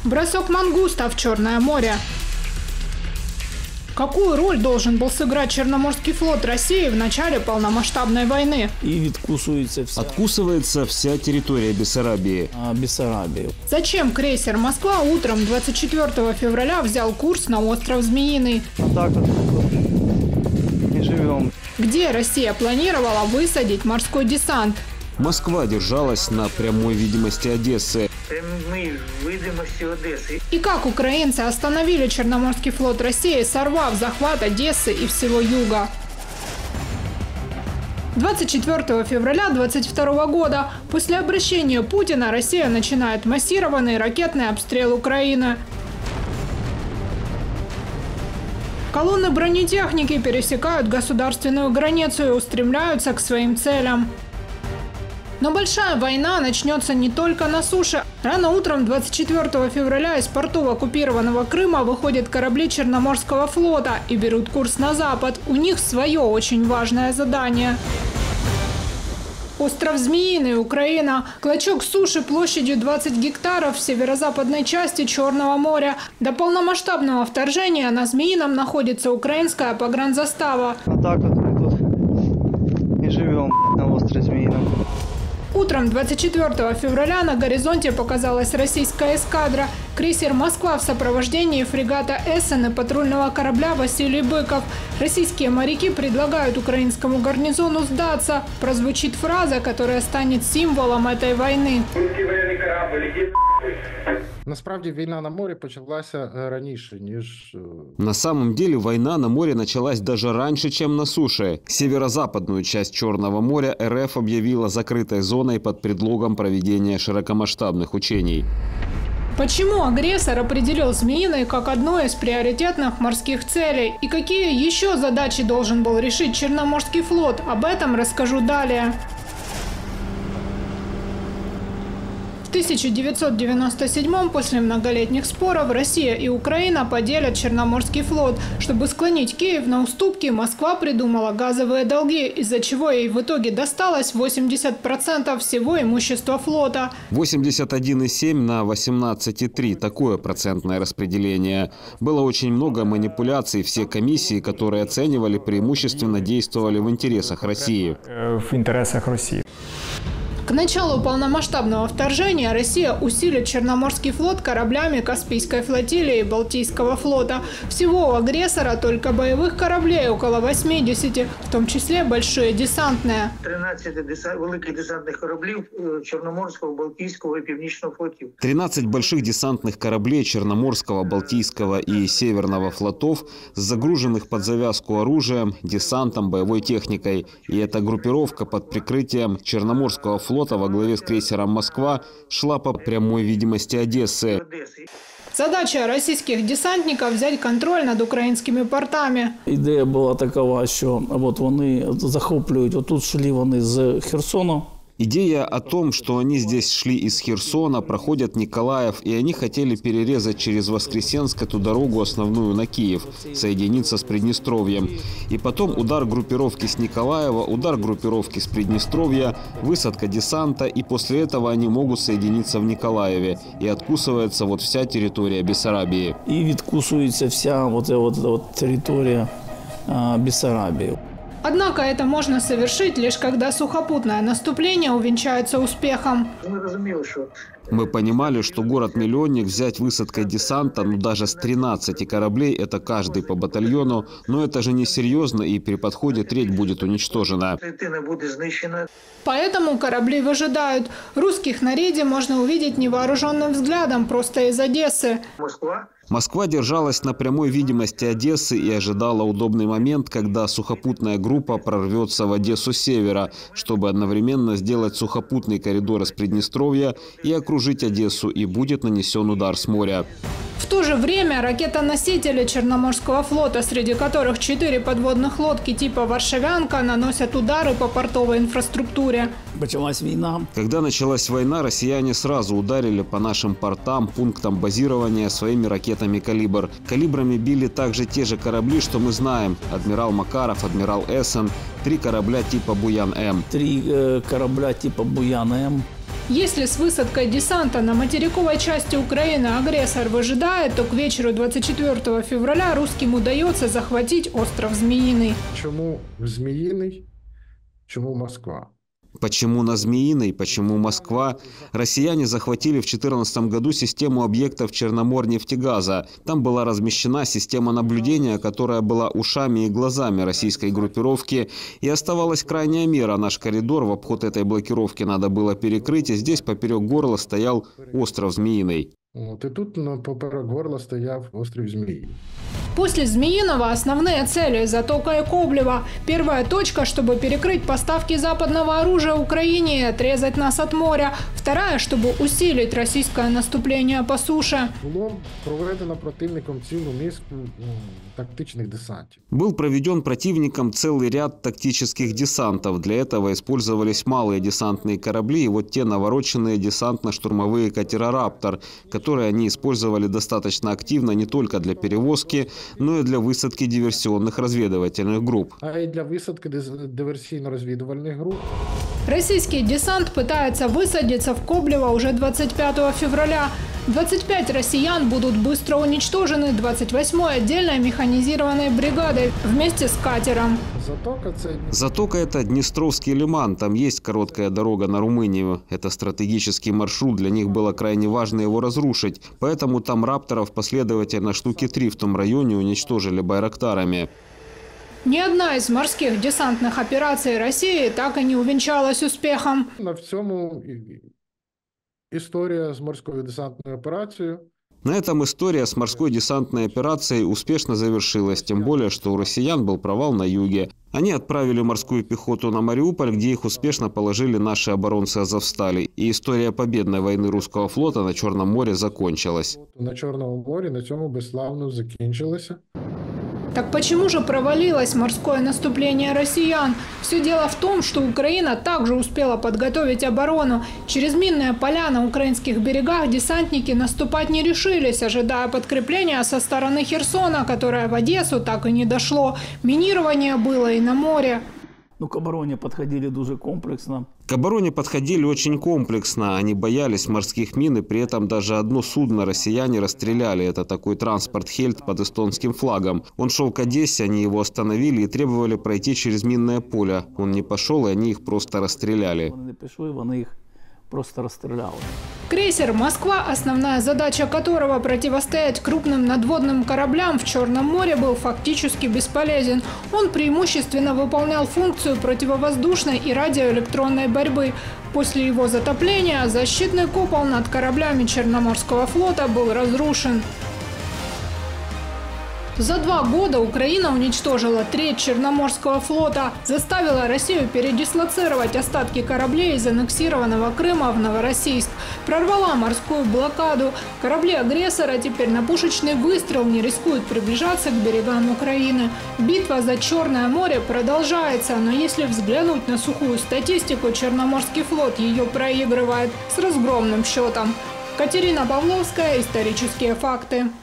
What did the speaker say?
Бросок мангуста в Черное море. Какую роль должен был сыграть Черноморский флот России в начале полномасштабной войны? Откусывается вся территория Бессарабии. Зачем крейсер «Москва» утром 24 февраля взял курс на остров Змеиный? Вот так вот и живем. Где Россия планировала высадить морской десант? Москва держалась на прямой видимости Одессы. И как украинцы остановили Черноморский флот России, сорвав захват Одессы и всего юга? 24 февраля 2022 года после обращения Путина Россия начинает массированный ракетный обстрел Украины. Колонны бронетехники пересекают государственную границу и устремляются к своим целям. Но большая война начнется не только на суше. Рано утром 24 февраля из портов оккупированного Крыма выходят корабли Черноморского флота и берут курс на запад. У них свое очень важное задание. Остров Змеиный, Украина. Клочок суши площадью 20 гектаров в северо-западной части Черного моря. До полномасштабного вторжения на Змеином находится украинская погранзастава. Вот так вот мы тут и живем на острове Змеином. Утром 24 февраля на горизонте показалась российская эскадра. Крейсер «Москва» в сопровождении фрегата «Эссен» и патрульного корабля «Василий Быков». Российские моряки предлагают украинскому гарнизону сдаться. Прозвучит фраза, которая станет символом этой войны. Насправді війна на морі почалася раніше, ніж... На самом деле война на море началась даже раньше, чем на суше. Северо-западную часть Черного моря РФ объявила закрытой зоной под предлогом проведения широкомасштабных учений. Почему агрессор определил Змеиный как одно из приоритетных морских целей? И какие еще задачи должен был решить Черноморский флот? Об этом расскажу далее. В 1997-м, после многолетних споров, Россия и Украина поделят Черноморский флот. Чтобы склонить Киев на уступки, Москва придумала газовые долги, из-за чего ей в итоге досталось 80% всего имущества флота. 81,7 на 18,3 – такое процентное распределение. Было очень много манипуляций, все комиссии, которые оценивали, преимущественно действовали в интересах России. В интересах России. К началу полномасштабного вторжения Россия усилит Черноморский флот кораблями Каспийской флотилии и Балтийского флота. Всего у агрессора только боевых кораблей около 80, в том числе большие десантные. 13 великих десантных кораблей Черноморского, Балтийского и Північного флотов. 13 больших десантных кораблей Черноморского, Балтийского и Северного флотов, загруженных под завязку оружием, десантом, боевой техникой. И эта группировка под прикрытием Черноморского флота во главе с крейсером «Москва» шла по прямой видимости Одессы. Задача российских десантников – взять контроль над українськими портами. Ідея була така, що вони захоплюють, отут шли вони з Херсону. Идея о том, что они здесь шли из Херсона, проходят Николаев, и они хотели перерезать через Воскресенск эту дорогу основную на Киев, соединиться с Приднестровьем. И потом удар группировки с Николаева, удар группировки с Приднестровья, высадка десанта, и после этого они могут соединиться в Николаеве. И откусывается вот вся территория Бессарабии. И відкусується вся вот территория Бессарабии. Однако это можно совершить лишь когда сухопутное наступление увенчается успехом. Мы понимали, что город-миллионник взять высадкой десанта, даже с 13 кораблей, это каждый по батальону, но это же несерьезно, и при подходе треть будет уничтожена. Поэтому корабли выжидают. Русских на рейде можно увидеть невооруженным взглядом просто из Одессы. Москва держалась на прямой видимости Одессы и ожидала удобный момент, когда сухопутная группа прорвется в Одессу с севера, чтобы одновременно сделать сухопутный коридор из Приднестровья и окружить Одессу, и будет нанесен удар с моря. В то же время ракетоносители Черноморского флота, среди которых 4 подводных лодки типа «Варшавянка», наносят удары по портовой инфраструктуре. Началась война. Когда началась война, россияне сразу ударили по нашим портам, пунктам базирования своими ракетами «Калибр». Калибрами били также те же корабли, что мы знаем. Адмирал Макаров, адмирал Эссен, 3 корабля типа «Буян-М». 3 корабля типа «Буян-М». Если с высадкой десанта на материковой части Украины агрессор выжидает, то к вечеру 24 февраля русским удается захватить остров Змеиный. Чому Зміїний? Чому Москва? Почему на Змеиной? Почему Москва? Россияне захватили в 2014 году систему объектов Черноморнефтегаза. Там была размещена система наблюдения, которая была ушами и глазами российской группировки. И оставалась крайняя мера. Наш коридор в обход этой блокировки надо было перекрыть. И здесь поперек горла стоял остров Змеиный. От і тут поперек горла стояв острів Змії. После Змеиного основные цели – Затока и Коблево. Первая точка, чтобы перекрыть поставки западного оружия Украине и отрезать нас от моря. Вторая, чтобы усилить российское наступление по суше. Було проведено противником цілу низку тактичних десантів. Был проведен противником целый ряд тактических десантов. Для этого использовались малые десантные корабли и вот те навороченные десантно-штурмовые катера «Раптор», которые они использовали достаточно активно не только для перевозки, но и для высадки диверсионных разведывательных групп. А й для висадки диверсійно-розвідувальних груп. Российский десант пытается высадиться в Коблево уже 25 февраля. 25 россиян будут быстро уничтожены 28-й отдельной механизированной бригадой вместе с катером. Затока – это Днестровский лиман. Там есть короткая дорога на Румынию. Это стратегический маршрут. Для них было крайне важно его разрушить. Поэтому там «Рапторов» последовательно штуки 3 в том районе уничтожили байрактарами. Ни одна из морских десантных операций России так и не увенчалась успехом. На цьому історія з морською десантною операцією. На этом история с морской десантной операцией успешно завершилась, тем более, что у россиян был провал на юге. Они отправили морскую пехоту на Мариуполь, где их успешно положили наши оборонцы Азовстали. И история победной войны русского флота на Черном море закончилась. На Чорному морі на цьому безславно закінчилося. Так почему же провалилось морское наступление россиян? Все дело в том, что Украина также успела подготовить оборону. Через минные поля на украинских берегах десантники наступать не решились, ожидая подкрепления со стороны Херсона, которое в Одессу так и не дошло. Минирование было и на море. Ну, к обороне подходили дуже комплексно. К обороне подходили очень комплексно. Они боялись морских мин, и при этом даже одно судно россияне расстреляли. Это такой транспорт «Хельт» под эстонским флагом. Он шел к Одессе, они его остановили и требовали пройти через минное поле. Он не пошел, и они их просто расстреляли. Вони не пішли, вони їх просто розстріляли. Крейсер «Москва», основная задача которого противостоять крупным надводным кораблям в Черном море, был фактически бесполезен. Он преимущественно выполнял функцию противовоздушной и радиоэлектронной борьбы. После его затопления защитный купол над кораблями Черноморского флота был разрушен. За 2 года Украина уничтожила треть Черноморского флота, заставила Россию передислоцировать остатки кораблей из аннексированного Крыма в Новороссийск, прорвала морскую блокаду. Корабли агрессора теперь на пушечный выстрел не рискуют приближаться к берегам Украины. Битва за Черное море продолжается, но если взглянуть на сухую статистику, Черноморский флот ее проигрывает с разгромным счетом. Катерина Павловская, «Исторические факты».